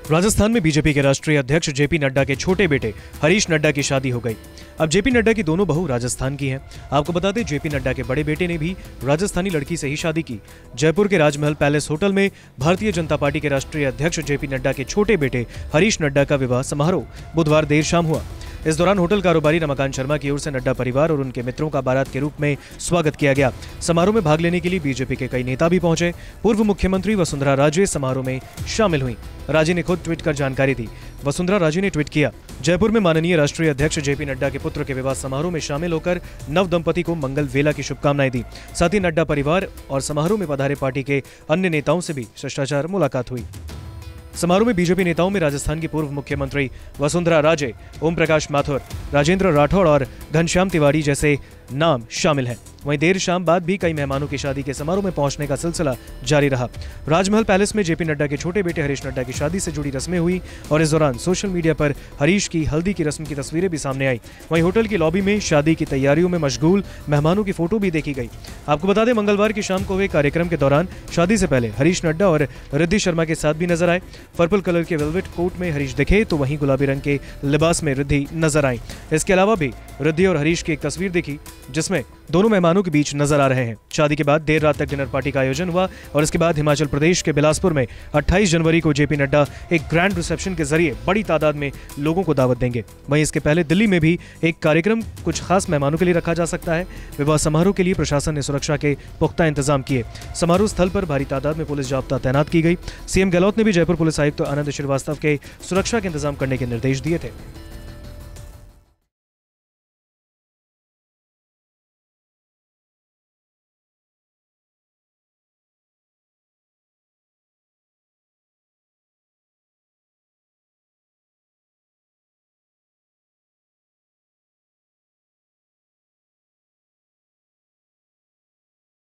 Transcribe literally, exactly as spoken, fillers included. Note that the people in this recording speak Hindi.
राजस्थान में बीजेपी के राष्ट्रीय अध्यक्ष जेपी नड्डा के छोटे बेटे हरीश नड्डा की शादी हो गई। अब जेपी नड्डा की दोनों बहू राजस्थान की हैं। आपको बता दें, जेपी नड्डा के बड़े बेटे ने भी राजस्थानी लड़की से ही शादी की। जयपुर के राजमहल पैलेस होटल में भारतीय जनता पार्टी के राष्ट्रीय अध्यक्ष जेपी नड्डा के छोटे बेटे हरीश नड्डा का विवाह समारोह बुधवार देर शाम हुआ। इस दौरान होटल कारोबारी रमाकांत शर्मा की ओर से नड्डा परिवार और उनके मित्रों का बारात के रूप में स्वागत किया गया। समारोह में भाग लेने के लिए बीजेपी के कई नेता भी पहुंचे। पूर्व मुख्यमंत्री वसुंधरा राजे समारोह में शामिल हुई। राजे ने खुद ट्वीट कर जानकारी दी। वसुंधरा राजे ने ट्वीट किया, जयपुर में माननीय राष्ट्रीय अध्यक्ष जेपी नड्डा के पुत्र के विवाह समारोह में शामिल होकर नव दंपति को मंगल वेला की शुभकामनाएं दी। साथ ही नड्डा परिवार और समारोह में पधारे पार्टी के अन्य नेताओं से भी शिष्टाचार मुलाकात हुई। समारोह में बीजेपी नेताओं में राजस्थान की पूर्व मुख्यमंत्री वसुंधरा राजे, ओम प्रकाश माथुर, राजेंद्र राठौड़ और घनश्याम तिवारी जैसे नाम शामिल हैं। वहीं देर शाम बाद भी कई मेहमानों की शादी के समारोह में पहुंचने का सिलसिला जारी रहा। राजमहल पैलेस में जेपी नड्डा के छोटे बेटे हरीश नड्डा की शादी से जुड़ी रस्में हुई और इस दौरान सोशल मीडिया पर हरीश की हल्दी की रस्म की तस्वीरें भी सामने आई। वहीं होटल की लॉबी में शादी की तैयारियों में मशगूल मेहमानों की फोटो भी देखी गई। आपको बता दें, मंगलवार की शाम को हुए कार्यक्रम के दौरान शादी से पहले हरीश नड्डा और रिद्धि शर्मा के साथ भी नजर आए। पर्पल कलर के वेलवेट कोट में हरीश दिखे तो वहीं गुलाबी रंग के लिबास में रिद्धि नजर आई। इसके अलावा भी रिद्धि और हरीश की एक तस्वीर दिखी जिसमें दोनों मेहमानों के बीच नजर आ रहे हैं। शादी के बाद देर रात तक डिनर पार्टी का आयोजन हुआ और इसके बाद हिमाचल प्रदेश के बिलासपुर में अट्ठाईस जनवरी को जेपी नड्डा एक ग्रैंड रिसेप्शन के जरिए बड़ी तादाद में लोगों को दावत देंगे। वहीं इसके पहले दिल्ली में भी एक कार्यक्रम कुछ खास मेहमानों के लिए रखा जा सकता है। विवाह समारोह के लिए प्रशासन ने सुरक्षा के पुख्ता इंतजाम किए। समारोह स्थल पर भारी तादाद में पुलिस जाब्ता तैनात की गई। सीएम गहलोत ने भी जयपुर पुलिस आयुक्त आनंद श्रीवास्तव के सुरक्षा के इंतजाम करने के निर्देश दिए थे।